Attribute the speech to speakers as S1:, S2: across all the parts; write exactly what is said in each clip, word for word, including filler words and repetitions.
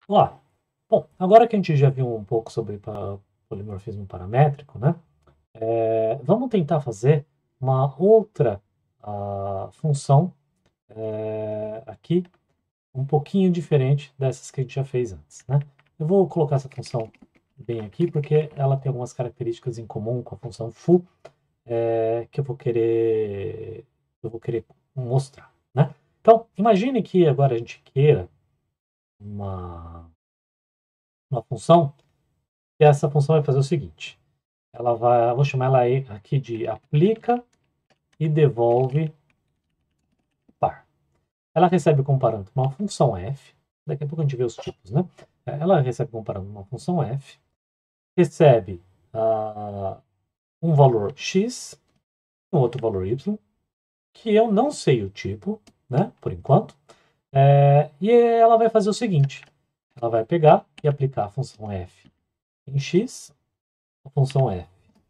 S1: Ó, bom, agora que a gente já viu um pouco sobre pa- polimorfismo paramétrico, né? é, vamos tentar fazer uma outra ah, função é, aqui, um pouquinho diferente dessas que a gente já fez antes, né? Eu vou colocar essa função bem aqui porque ela tem algumas características em comum com a função foo é, que eu vou querer eu vou querer mostrar, né? Então, imagine que agora a gente queira uma, uma função. E essa função vai fazer o seguinte: ela vai, eu vou chamar ela aí aqui de aplica e devolve par. Ela recebe como parâmetro uma função f. Daqui a pouco a gente vê os tipos, né? Ela recebe como parâmetro uma função f, recebe uh, um valor x, um outro valor y, que eu não sei o tipo, né? Por enquanto. É, e ela vai fazer o seguinte: ela vai pegar e aplicar a função f em x, a função f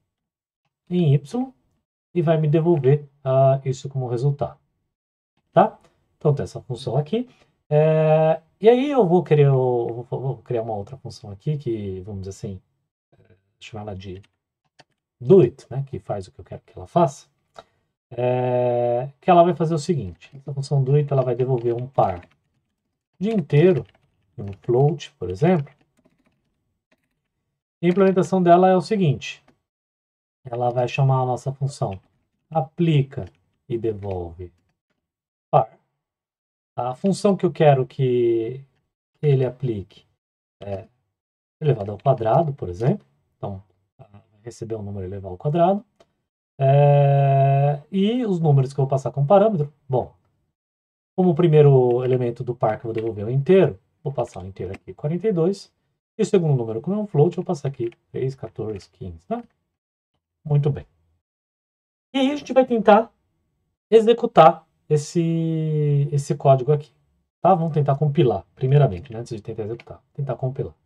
S1: em y, e vai me devolver uh, isso como resultado, tá? Então tem essa função aqui. É, e aí eu vou querer, eu vou, vou criar uma outra função aqui que, vamos dizer assim, chamar ela de doIt, né? Que faz o que eu quero que ela faça. É, que ela vai fazer o seguinte: essa função doIt ela vai devolver um par de inteiro, um float, por exemplo. E a implementação dela é o seguinte: ela vai chamar a nossa função aplica e devolve par. A função que eu quero que ele aplique é elevado ao quadrado, por exemplo. Então, receber um número elevado ao quadrado. É, e os números que eu vou passar como parâmetro, bom, como o primeiro elemento do par que eu vou devolver é o inteiro, vou passar o inteiro aqui, quarenta e dois. E o segundo número, como é um float, eu vou passar aqui três, quatorze, quinze, tá? Muito bem. E aí a gente vai tentar executar esse, esse código aqui. Tá? Vamos tentar compilar, primeiramente, né? Antes de tentar executar. Tentar compilar.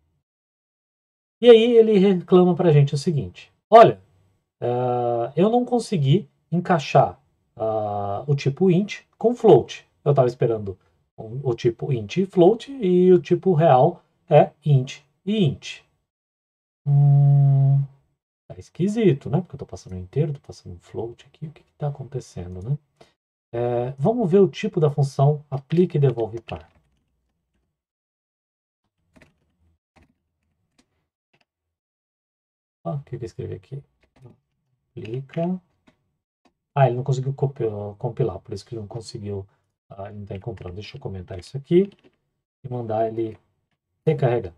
S1: E aí ele reclama para a gente o seguinte: olha, uh, eu não consegui encaixar uh, o tipo int com float. Eu estava esperando um, o tipo int e float e o tipo real é int e int. Hum, tá esquisito, né? Porque eu estou passando inteiro, estou passando um float aqui. O que está acontecendo, né? É, vamos ver o tipo da função aplica e devolve par. Ah, o que eu escrevi aqui? Aplica. Ah, ele não conseguiu compilar, por isso que ele não conseguiu, ah, ele não está encontrando. Deixa eu comentar isso aqui e mandar ele recarregar.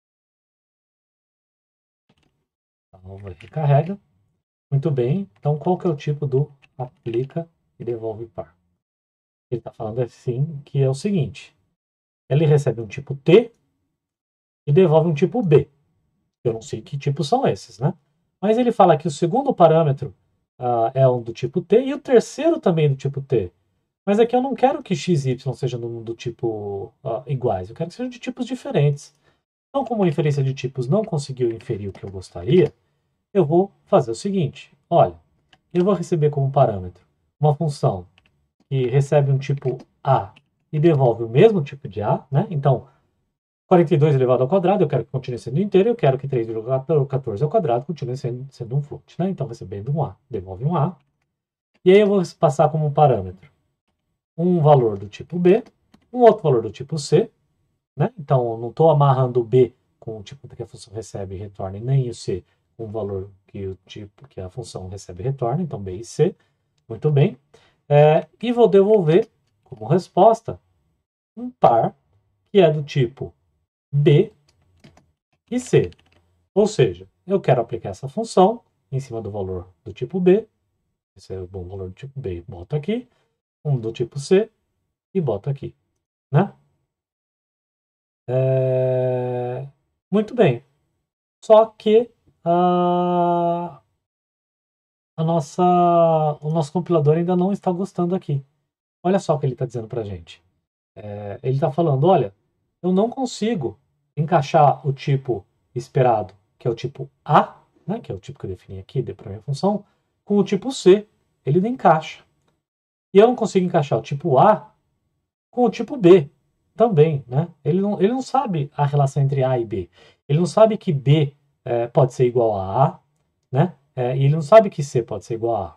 S1: Então, vai recarrega. Muito bem. Então, qual que é o tipo do aplica e devolve par? Ele está falando assim, que é o seguinte: ele recebe um tipo T e devolve um tipo B. Eu não sei que tipos são esses, né? Mas ele fala que o segundo parâmetro uh, é um do tipo T e o terceiro também do tipo T. Mas aqui eu não quero que x e y sejam do, do tipo uh, iguais, eu quero que sejam de tipos diferentes. Então, como a inferência de tipos não conseguiu inferir o que eu gostaria, eu vou fazer o seguinte: olha, eu vou receber como parâmetro uma função que recebe um tipo A e devolve o mesmo tipo de A, né? Então, quarenta e dois elevado ao quadrado, eu quero que continue sendo inteiro, eu quero que três vírgula quatorze ao quadrado continue sendo, sendo um float, né? Então, recebendo um A, devolve um A. E aí eu vou passar como parâmetro um valor do tipo B, um outro valor do tipo C, né? Então, eu não estou amarrando o B com o tipo que a função recebe e retorna, e nem o C com o valor que o tipo que a função recebe e retorna, então B e C. Muito bem. É, e vou devolver como resposta um par que é do tipo B e C. Ou seja, eu quero aplicar essa função em cima do valor do tipo B, esse é o bom valor do tipo B, boto aqui, um do tipo C e boto aqui, né? É... Muito bem. Só que a, a nossa, o nosso compilador ainda não está gostando aqui. Olha só o que ele está dizendo para a gente. É, ele está falando, olha, eu não consigo encaixar o tipo esperado, que é o tipo A, né, que é o tipo que eu defini aqui para minha função, com o tipo C. Ele não encaixa. E eu não consigo encaixar o tipo A com o tipo B. também, né? Ele não, ele não sabe a relação entre A e B. Ele não sabe que B é, pode ser igual a A, né? É, e ele não sabe que C pode ser igual a A.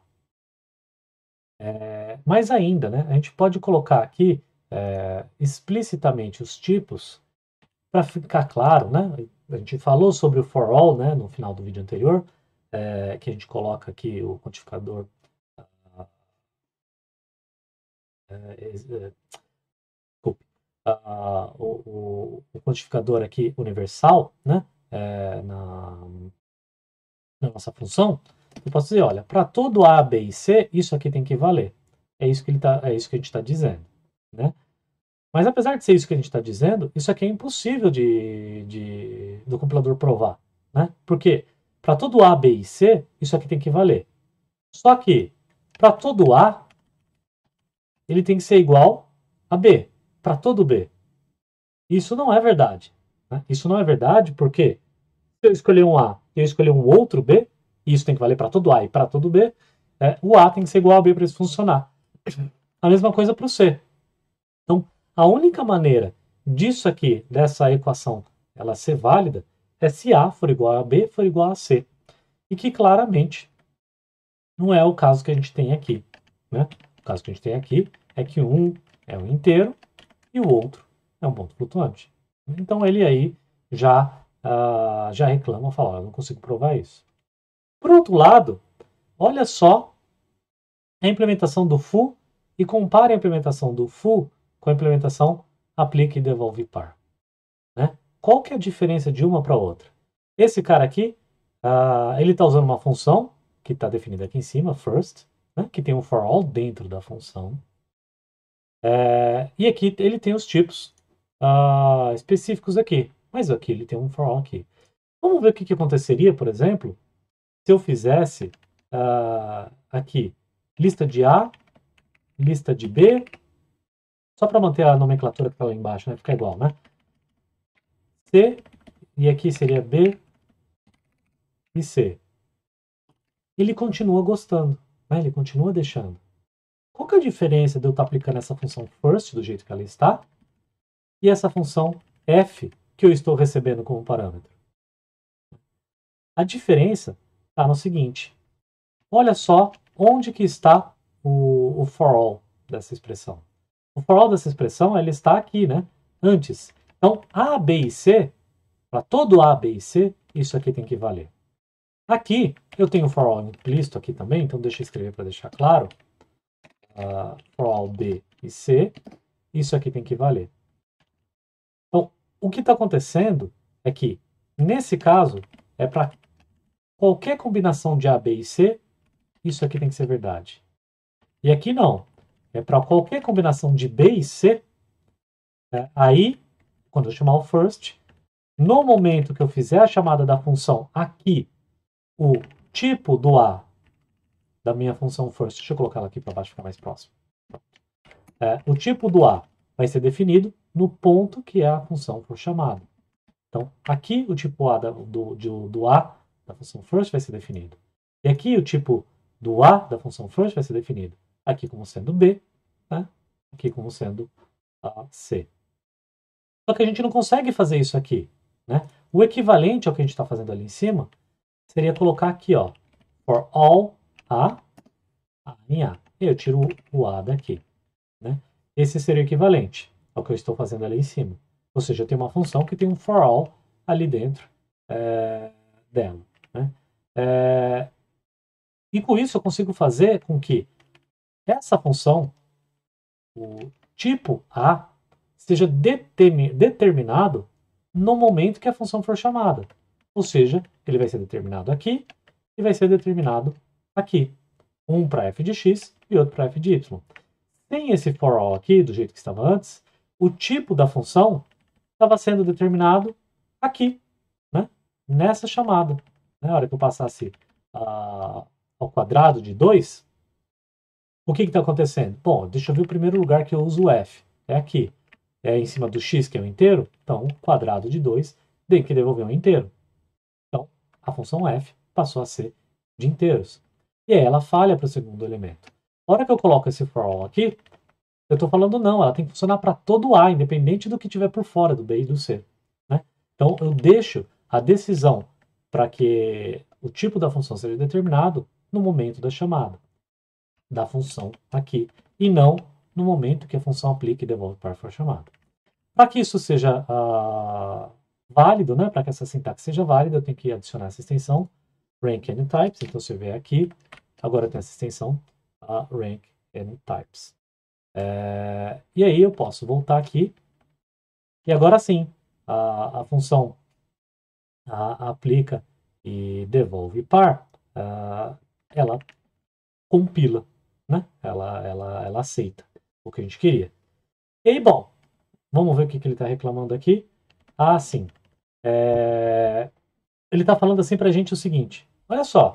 S1: É, mais ainda, né? A gente pode colocar aqui é, explicitamente os tipos para ficar claro, né? A gente falou sobre o for all, né? No final do vídeo anterior, é, que a gente coloca aqui o quantificador é, é, desculpe, a- o, o- o quantificador aqui universal, né? É, na, na nossa função, eu posso dizer, olha, para todo A, B e C, isso aqui tem que valer. É isso que ele tá, é isso que a gente está dizendo, né? Mas apesar de ser isso que a gente está dizendo, isso aqui é impossível de, de- do compilador provar, né? Porque para todo A, B e C, isso aqui tem que valer. Só que para todo A, ele tem que ser igual a B. Para todo B. Isso não é verdade, né? Isso não é verdade porque se eu escolher um A e eu escolher um outro B, e isso tem que valer para todo A e para todo B, é, o A tem que ser igual a B para isso funcionar. A mesma coisa para o C. Então, a única maneira disso aqui, dessa equação, ela ser válida, é se A for igual a B for igual a C. E que claramente não é o caso que a gente tem aqui, né? O caso que a gente tem aqui é que um é um inteiro e o outro é um ponto flutuante. Então ele aí já, uh, já reclama, fala, eu não consigo provar isso. Por outro lado, olha só a implementação do foo e compare a implementação do foo com a implementação aplique e devolve par. Né? Qual que é a diferença de uma para outra? Esse cara aqui, uh, ele está usando uma função que está definida aqui em cima, first, né? Que tem um for all dentro da função. É, e aqui ele tem os tipos uh, específicos aqui. Mas aqui ele tem um for all aqui. Vamos ver o que, que aconteceria, por exemplo, se eu fizesse uh, aqui lista de A, lista de B, só para manter a nomenclatura que está lá embaixo, né? Fica igual, né? C, e aqui seria B e C. Ele continua gostando, né? Ele continua deixando. Qual que é a diferença de eu estar aplicando essa função first, do jeito que ela está, e essa função f, que eu estou recebendo como parâmetro? A diferença está no seguinte. Olha só onde que está o, o for all dessa expressão. O for all dessa expressão, ele está aqui, né? Antes. Então, A, B e C, para todo A, B e C, isso aqui tem que valer. Aqui, eu tenho for all implícito aqui também, então deixa eu escrever para deixar claro. Uh, for all B e C, isso aqui tem que valer. Então, o que está acontecendo é que, nesse caso, é para qualquer combinação de A, B e C, isso aqui tem que ser verdade. E aqui não. É para qualquer combinação de B e C, né, aí, quando eu chamar o first, no momento que eu fizer a chamada da função aqui, o tipo do A da minha função first, deixa eu colocar ela aqui para baixo, ficar mais próximo. É, o tipo do A vai ser definido no ponto que a função for chamada. Então, aqui o tipo A da, do, do, do A da função first vai ser definido. E aqui o tipo do A da função first vai ser definido. Aqui como sendo B, né? Aqui como sendo a C. Só que a gente não consegue fazer isso aqui. Né? O equivalente ao que a gente está fazendo ali em cima seria colocar aqui, ó, for all A, A em A. E eu tiro o A daqui. Né? Esse seria o equivalente ao que eu estou fazendo ali em cima. Ou seja, eu tenho uma função que tem um for all ali dentro é, dela. Né? É, e com isso eu consigo fazer com que essa função, o tipo A, seja determinado no momento que a função for chamada. Ou seja, ele vai ser determinado aqui e vai ser determinado aqui. Um para f de x e outro para f de y. Sem esse for all aqui, do jeito que estava antes, o tipo da função estava sendo determinado aqui, né? Nessa chamada. Na hora que eu passasse uh, ao quadrado de dois, o que está acontecendo? Bom, deixa eu ver o primeiro lugar que eu uso o f. É aqui. É em cima do x, que é um inteiro. Então, o quadrado de dois tem que devolver um inteiro. Então, a função f passou a ser de inteiros. E aí ela falha para o segundo elemento. Na hora que eu coloco esse for all aqui, Eu estou falando não, ela tem que funcionar para todo A, independente do que tiver por fora do B e do C. Né? Então, eu deixo a decisão para que o tipo da função seja determinado no momento da chamada da função aqui, e não no momento que a função aplica e devolve par for chamada. Para que isso seja uh, válido, né, para que essa sintaxe seja válida, eu tenho que adicionar essa extensão rank anytypes. Então, você vê aqui, agora tem essa extensão uh, rank anytypes. É, e aí eu posso voltar aqui, e agora sim, a, a função a, aplica e devolve par, uh, ela compila, né? ela, ela, ela aceita o que a gente queria. E aí, bom, vamos ver o que, que ele está reclamando aqui. Ah, sim. É, ele está falando assim para a gente o seguinte, olha só,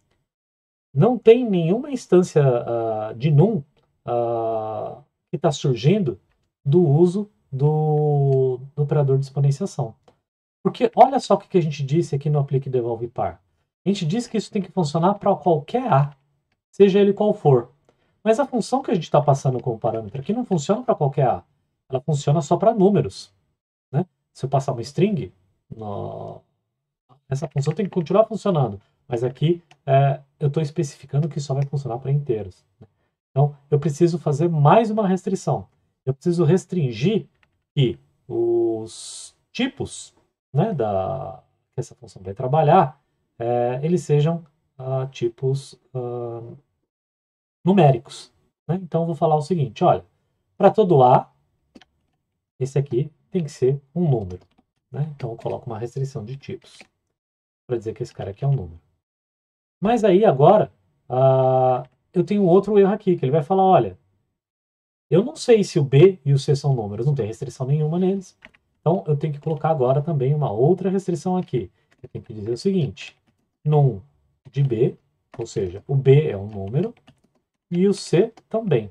S1: não tem nenhuma instância uh, de num uh, que está surgindo do uso do, do operador de exponenciação. Porque olha só o que a gente disse aqui no aplique devolve par. A gente disse que isso tem que funcionar para qualquer A, seja ele qual for. Mas a função que a gente está passando como parâmetro aqui não funciona para qualquer A. Ela funciona só para números. Né? Se eu passar uma string, no... essa função tem que continuar funcionando. Mas aqui é, eu estou especificando que só vai funcionar para inteiros. Então, eu preciso fazer mais uma restrição. Eu preciso restringir que os tipos, né, da, que essa função vai trabalhar, é, eles sejam uh, tipos uh, numéricos. Né? Então, eu vou falar o seguinte, olha, para todo A, esse aqui tem que ser um número. Né? Então, eu coloco uma restrição de tipos para dizer que esse cara aqui é um número. Mas aí, agora, uh, eu tenho outro erro aqui, que ele vai falar, olha, eu não sei se o B e o C são números, não tem restrição nenhuma neles. Então, eu tenho que colocar agora também uma outra restrição aqui. Eu tenho que dizer o seguinte, num de B, ou seja, o B é um número, e o C também.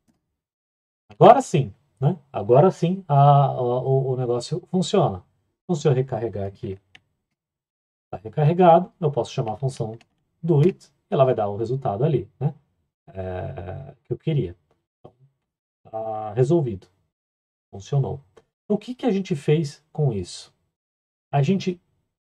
S1: Agora sim, né? Agora sim a, a, o, o negócio funciona. Então, se eu recarregar aqui, está recarregado, eu posso chamar a função doIt, e ela vai dar o resultado ali, né? É, que eu queria. Então, tá resolvido. Funcionou. O que, que a gente fez com isso? A gente,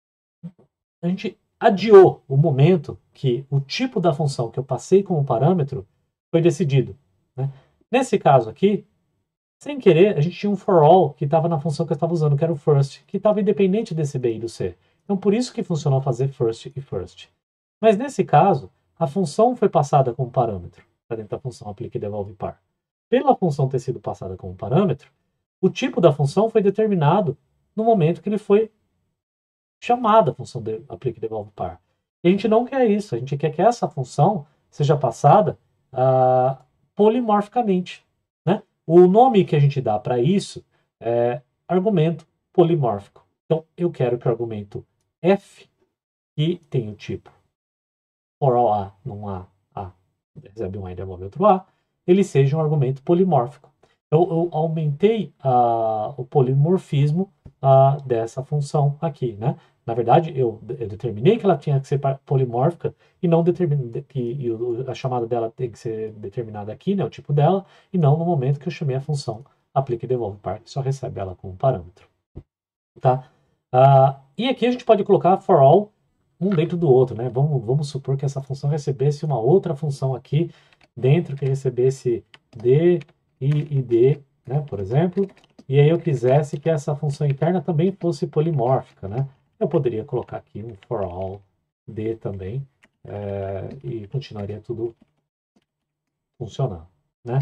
S1: a gente adiou o momento que o tipo da função que eu passei como parâmetro foi decidido. Né? Nesse caso aqui, sem querer, a gente tinha um for all que estava na função que eu estava usando, que era o first, que estava independente desse B e do C. Então, por isso que funcionou fazer first e first. Mas nesse caso, a função foi passada como parâmetro, para dentro da função aplica e devolve par. Pela função ter sido passada como parâmetro, o tipo da função foi determinado no momento que ele foi chamado a função de aplica e devolve par. E a gente não quer isso, a gente quer que essa função seja passada uh, polimorficamente. Né? O nome que a gente dá para isso é argumento polimórfico. Então, eu quero que o argumento f, que tem o tipo for all A, num A, A recebe um A e devolve outro A, ele seja um argumento polimórfico. Eu, eu aumentei uh, o polimorfismo uh, dessa função aqui, né? Na verdade, eu, eu determinei que ela tinha que ser polimórfica e não determinei que a chamada dela tem que ser determinada aqui, né? O tipo dela, e não no momento que eu chamei a função aplica e devolve par, que só recebe ela como parâmetro. Tá? Uh, e aqui a gente pode colocar for all um dentro do outro, né? Vamos, vamos supor que essa função recebesse uma outra função aqui dentro que recebesse D, I e D, né? Por exemplo, e aí eu quisesse que essa função interna também fosse polimórfica, né? Eu poderia colocar aqui um for all D também é, e continuaria tudo funcionando, né?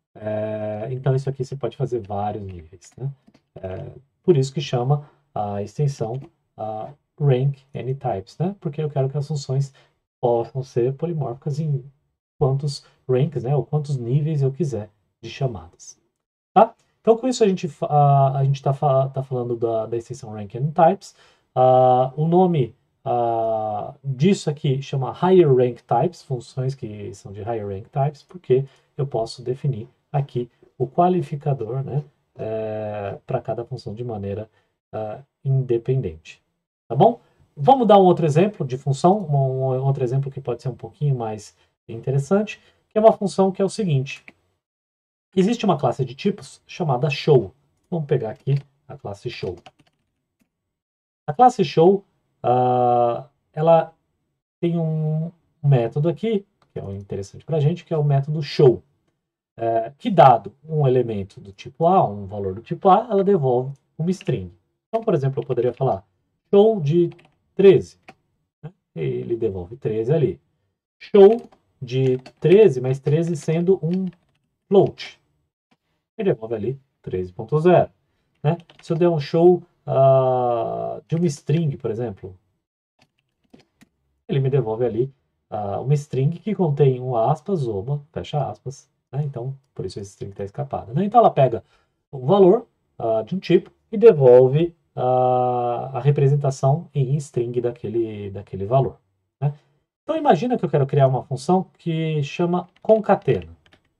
S1: É, então isso aqui você pode fazer vários níveis, né? É, por isso que chama a extensão a rank anytypes, né? Porque eu quero que as funções possam ser polimórficas em quantos ranks, né? Ou quantos níveis eu quiser de chamadas, tá? Então com isso a gente a, a gente está tá falando da, da extensão rank anytypes. Uh, o nome uh, disso aqui chama higher rank types, funções que são de higher rank types, porque eu posso definir aqui o qualificador, né? É, para cada função de maneira uh, independente. Tá bom? Vamos dar um outro exemplo de função, um, um outro exemplo que pode ser um pouquinho mais interessante, que é uma função que é o seguinte. existe uma classe de tipos chamada show. Vamos pegar aqui a classe show. A classe show, uh, ela tem um método aqui, que é o interessante para a gente, que é o método show. É, que dado um elemento do tipo A, um valor do tipo A, ela devolve uma string. Então, por exemplo, eu poderia falar show de treze. Né? Ele devolve treze ali. Show de treze, mas treze sendo um float. Ele devolve ali treze ponto zero. Né? Se eu der um show uh, de uma string, por exemplo, ele me devolve ali uh, uma string que contém um aspas, uma, fecha aspas. Né? Então, por isso esse string está escapada. Né? Então, ela pega um valor uh, de um tipo e devolve uh, a representação em string daquele, daquele valor. Né? Então, imagina que eu quero criar uma função que chama concatena.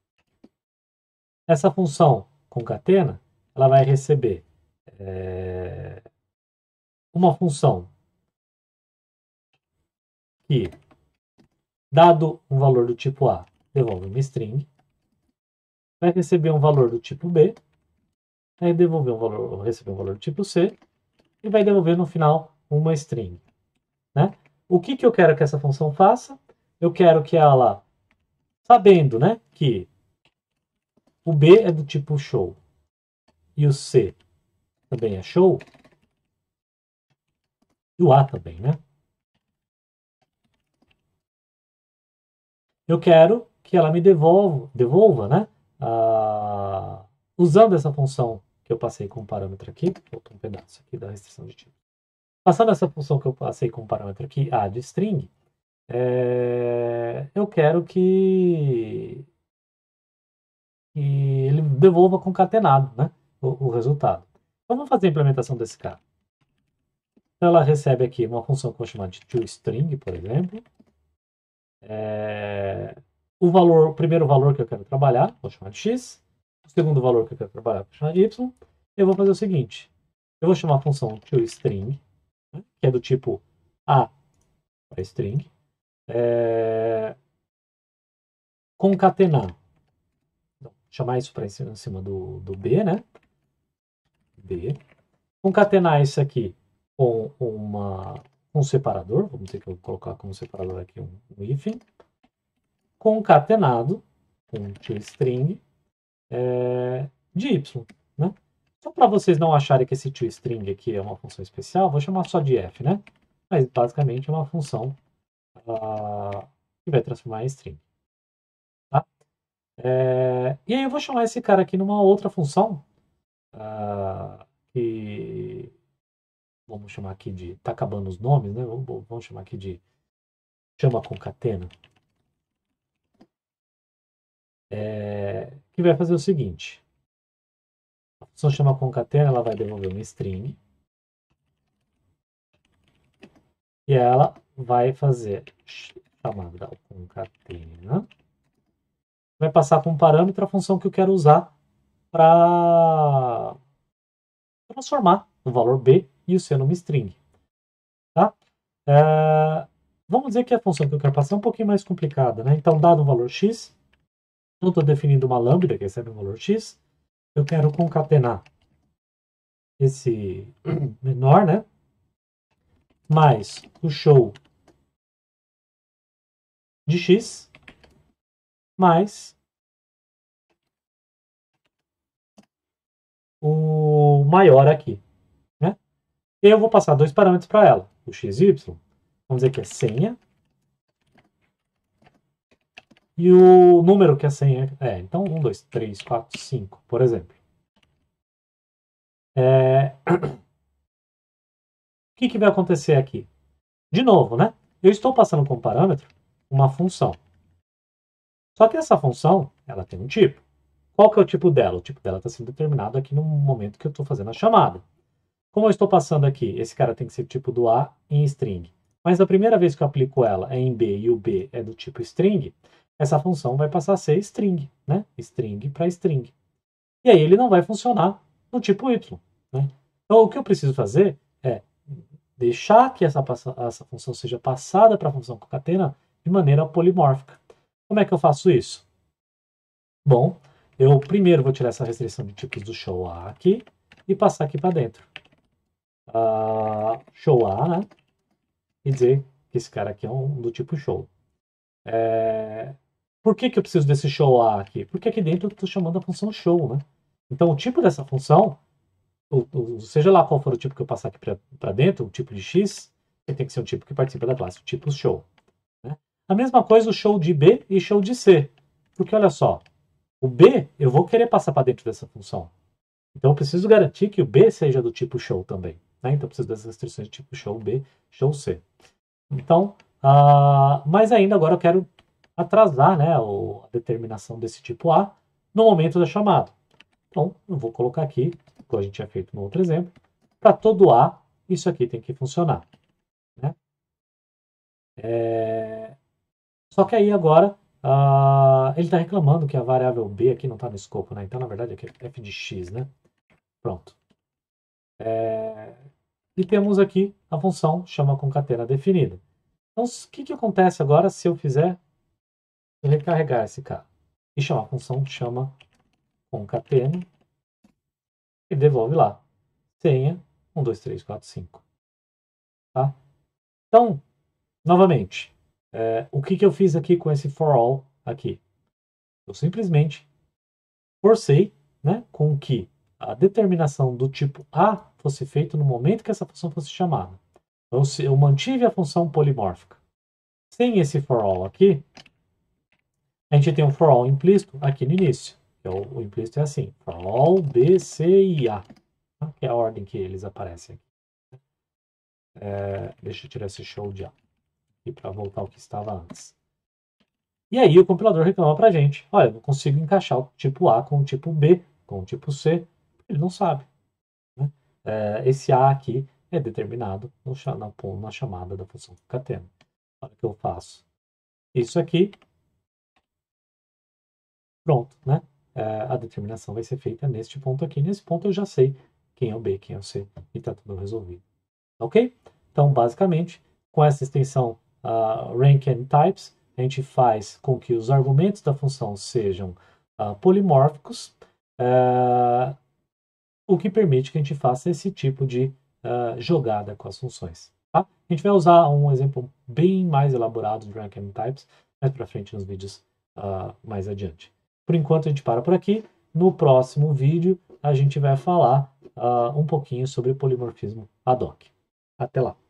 S1: Essa função concatena, ela vai receber é, uma função que, dado um valor do tipo A, devolve uma string, vai receber um valor do tipo B, vai devolver um valor, receber um valor do tipo C, e vai devolver no final uma string. Né? O que, que eu quero que essa função faça? Eu quero que ela, sabendo né, que o B é do tipo show e o C também é show, e o A também, né? Eu quero que ela me devolva, devolva né, a, usando essa função que eu passei com o parâmetro aqui, faltou um pedaço aqui da restrição de tipo. Passando essa função que eu passei com o parâmetro aqui, A de string, é, eu quero que, que ele devolva concatenado né, o, o resultado. Então, vamos fazer a implementação desse cara. Então, ela recebe aqui uma função que eu vou chamar de toString, por exemplo. É, o valor, o primeiro valor que eu quero trabalhar, vou chamar de x. O segundo valor que eu quero trabalhar, vou chamar de y. Eu vou fazer o seguinte. Eu vou chamar a função toString, né, que é do tipo A para string. É, concatenar. Então, chamar isso para em cima do, do B, né? B. Concatenar isso aqui com uma, um separador. Vamos ter que eu colocar como separador aqui um, um hífen. Concatenado com toString é, de y. Né? Só para vocês não acharem que esse toString aqui é uma função especial, vou chamar só de f, né? Mas basicamente é uma função uh, que vai transformar em string. Tá? É, e aí eu vou chamar esse cara aqui numa outra função uh, que vamos chamar aqui de, tá acabando os nomes, né? Vamos, vamos chamar aqui de chama concatena. É, que vai fazer o seguinte. A função chama concatena, ela vai devolver uma string. E ela vai fazer chamada concatena. Vai passar como parâmetro a função que eu quero usar para transformar o valor B e o C numa string. Tá? É, vamos dizer que a função que eu quero passar é um pouquinho mais complicada. Né? Então, dado um valor x, eu estou definindo uma lambda que recebe um valor x. Eu quero concatenar esse menor, né? Mais o show de x, mais o maior aqui. Né? E eu vou passar dois parâmetros para ela, o x e o y. Vamos dizer que é senha. E o número que a senha é. Então, um, dois, três, quatro, cinco, por exemplo. É... O que, que vai acontecer aqui? De novo, né? Eu estou passando como parâmetro uma função. Só que essa função, ela tem um tipo. Qual que é o tipo dela? O tipo dela está sendo determinado aqui no momento que eu estou fazendo a chamada. Como eu estou passando aqui, esse cara tem que ser tipo do A em string. Mas a primeira vez que eu aplico ela é em B e o B é do tipo string, essa função vai passar a ser string, né? String para string. E aí ele não vai funcionar no tipo y. Né? Então o que eu preciso fazer é deixar que essa, essa função seja passada para a função concatena de maneira polimórfica. Como é que eu faço isso? Bom, eu primeiro vou tirar essa restrição de tipos do show A aqui e passar aqui para dentro. Uh, show A, né? E dizer que esse cara aqui é um do tipo show. É... Por que, que eu preciso desse show A aqui? Porque aqui dentro eu estou chamando a função show, né? Então o tipo dessa função, o, o, seja lá qual for o tipo que eu passar aqui para dentro, o tipo de X, ele tem que ser um tipo que participa da classe, o tipo show. Né? A mesma coisa o show de B e show de C. Porque olha só, o B eu vou querer passar para dentro dessa função. Então eu preciso garantir que o B seja do tipo show também. Né? Então eu preciso das restrições de tipo show B, show C. Então, uh, mas ainda agora eu quero atrasar, né, a determinação desse tipo A no momento da chamada. Então, eu vou colocar aqui, como a gente tinha feito no outro exemplo, para todo A, isso aqui tem que funcionar. Né? É... Só que aí agora, uh, ele está reclamando que a variável B aqui não está no escopo, né? Então, na verdade, aqui é f de x, né? Pronto. É... E temos aqui a função chama concatena definida. Então, o que, que acontece agora se eu fizer eu recarregar esse cara? E chamar a função chama concatena e devolve lá. Senha um, dois, três, quatro, cinco. Tá? Então, novamente, é, o que, que eu fiz aqui com esse for all aqui? Eu simplesmente forcei, né, com que a determinação do tipo A fosse feita no momento que essa função fosse chamada. Então, eu mantive a função polimórfica. Sem esse for all aqui, a gente tem um for all implícito aqui no início. Então, o implícito é assim, for all B, C e A, tá? Que é a ordem que eles aparecem aqui. É, deixa eu tirar esse show de A aqui para voltar ao que estava antes. E aí o compilador reclama para a gente, olha, eu não consigo encaixar o tipo A com o tipo B, com o tipo C, ele não sabe. Né? É, esse A aqui é determinado no, na, na chamada da função concatena. Olha o que eu faço. Isso aqui, pronto, né? É, a determinação vai ser feita neste ponto aqui. Nesse ponto eu já sei quem é o B, quem é o C, e está tudo resolvido. Ok? Então, basicamente, com essa extensão uh, rank and types, a gente faz com que os argumentos da função sejam uh, polimórficos, uh, o que permite que a gente faça esse tipo de uh, jogada com as funções. Tá? A gente vai usar um exemplo bem mais elaborado de rank and types mais para frente nos vídeos uh, mais adiante. Por enquanto, a gente para por aqui. No próximo vídeo, a gente vai falar uh, um pouquinho sobre polimorfismo ad hoc. Até lá!